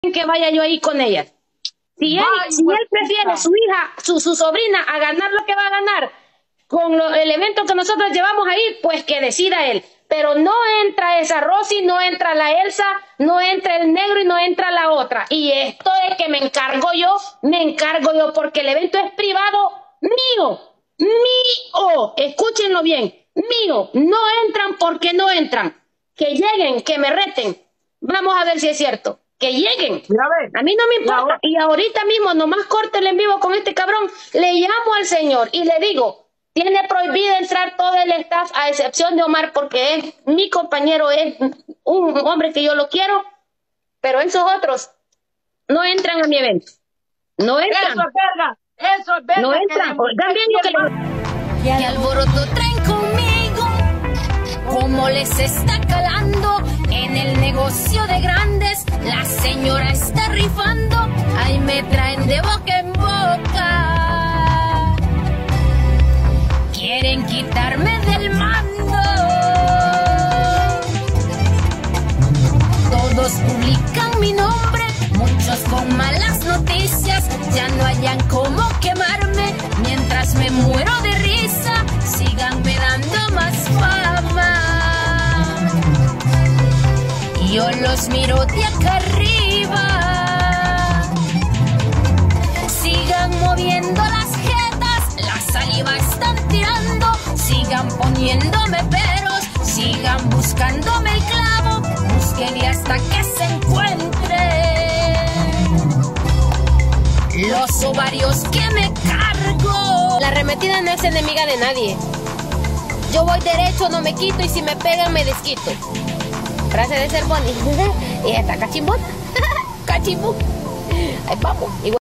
que vaya yo ahí con ella. Si él prefiere su hija, su sobrina, a ganar lo que va a ganar con el evento que nosotros llevamos ahí, pues que decida él. Pero no entra esa Rosy, no entra la Elsa, no entra el negro y no entra la otra. Y esto es que me encargo yo, porque el evento es privado mío. Escúchenlo bien, mío. No entran porque no entran. Que lleguen, que me reten. Vamos a ver si es cierto. Que lleguen. A mí no me importa. Y ahorita mismo, nomás corte el en vivo con este cabrón, le llamo al señor y le digo, tiene prohibido entrar todo el staff, a excepción de Omar, porque es mi compañero, es un hombre que yo lo quiero, pero esos otros no entran a mi evento. No entran. Eso es verga. Eso es verga. No entran. Oigan bien lo que ¿Qué alboroto traen conmigo? ¿Cómo les está calando? En el negocio de grandes, la señora está rifando. Ahí me traen de boca en boca. Quieren quitarme del mando. Todos publican mi nombre, muchos con malas noticias. Ya no hayan cómo quemarme. Mientras me muero de risa, síganme dando más fama. Yo los miro de acá arriba. Sigan moviendo las jetas, la saliva están tirando. Sigan poniéndome peros, sigan buscándome el clavo. Búsquenle hasta que se encuentre los ovarios que me cargo. La arremetida no es enemiga de nadie. Yo voy derecho, no me quito, y si me pegan me desquito. Frase de ser bonita. Y esta cachimbón. Cachimbón. Ahí vamos.